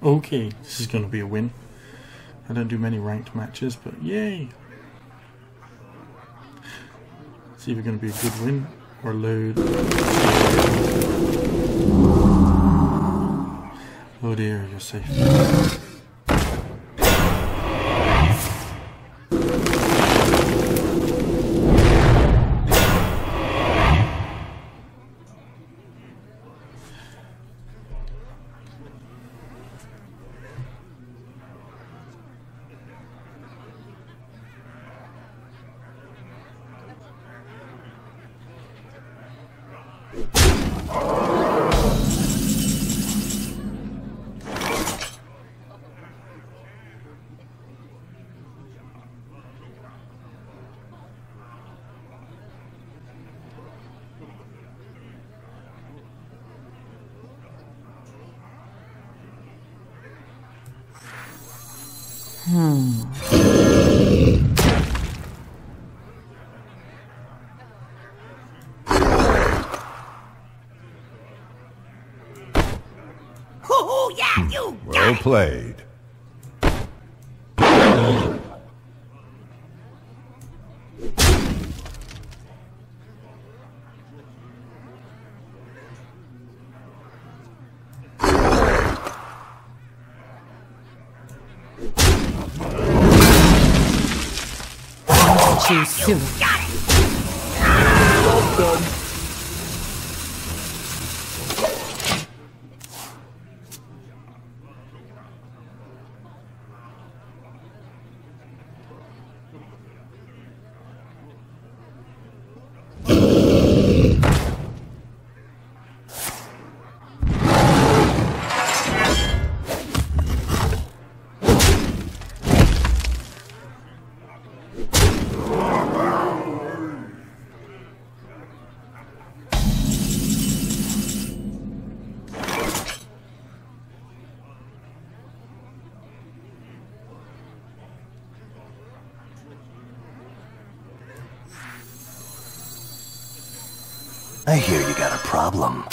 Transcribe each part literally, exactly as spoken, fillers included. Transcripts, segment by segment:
Okay, this is going to be a win. I don't do many ranked matches, but yay! It's either going to be a good win or load. Oh dear, you're safe. Hmm. Oh, yeah, you Well played. Too soon. got it. Well done. I hear you got a problem.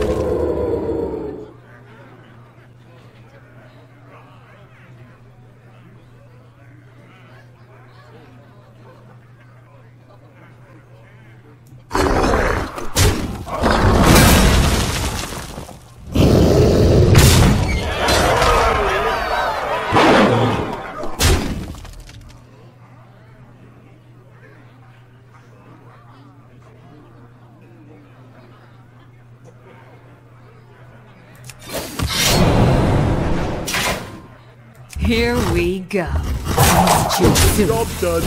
Here we go. Too soon. Job done.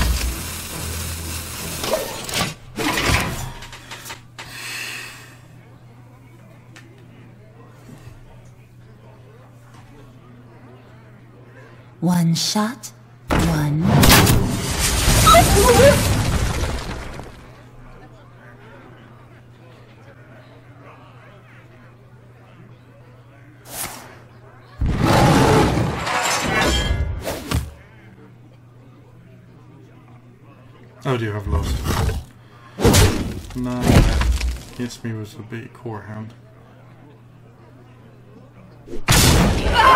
One shot, one. Oh dear, I've lost. No, that hits me was a big core hound. Ah!